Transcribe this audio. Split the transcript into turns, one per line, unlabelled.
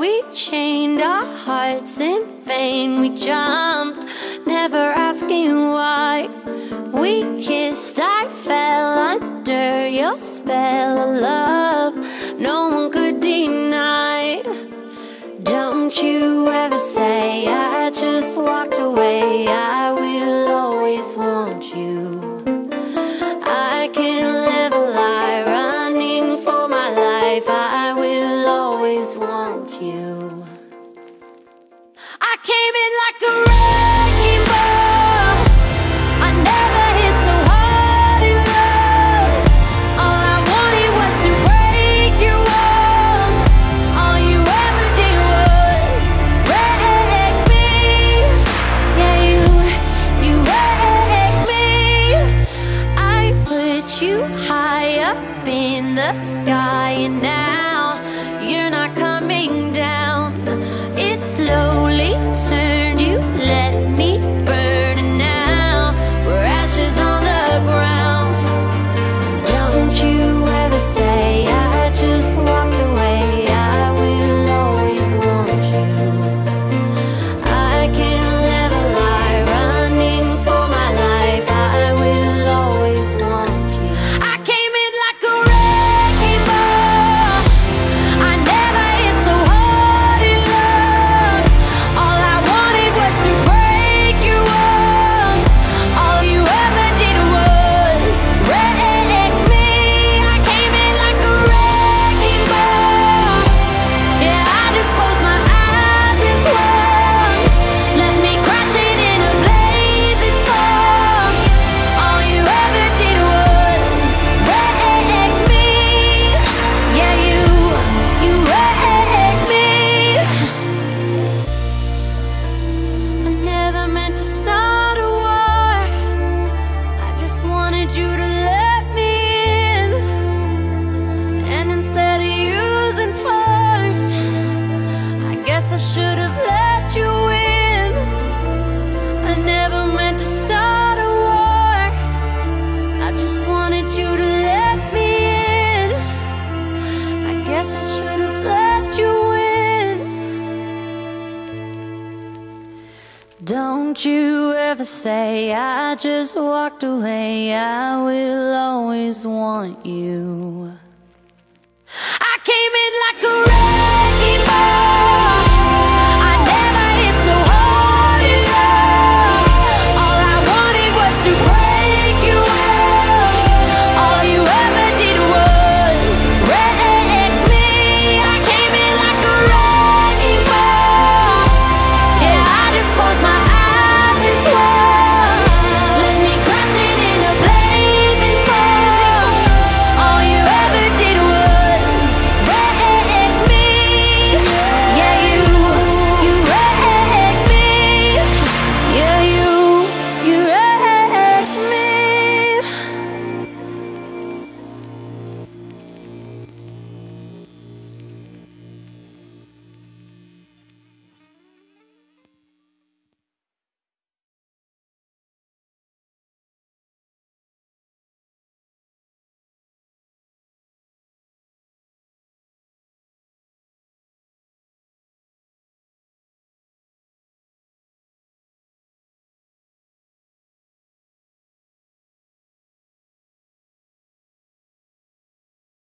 we chained our hearts in vain. We jumped, never asking why. We kissed, I fell under your spell of love no one could deny. Don't you ever say I just walked away. I will always want you. I can't live a lie, running for my life. I will always want you. I came in like a wrecking ball. I never hit so hard in love. All I wanted was to break your walls. All you ever did was wreck me. Yeah, you wrecked me. I put you high up in the sky, and now you're not coming down. It slowly turned, you let me burn, and now we're ashes on the ground. Don't you ever say I just walked away. I will always want you. I can't live a lie, running for my life. I will always want you. I came in like a wrecking ball. I never hit so hard in love. All I wanted was to break your walls. All you ever did was wreck me. I came in like a wrecking ball. Yeah, I just closed my eyes and swung. Left me crashing in a blazing fall. All you ever did was wreck me. Yeah, you wrecked me. I never meant to start a war. I just wanted you to let me in. And instead of using force, I guess I should have let you in. I never meant to start a war. I just wanted you to let me in. I guess I should have let you in. Don't you ever say I just walked away. I will always want you. I came in like a wrecking ball.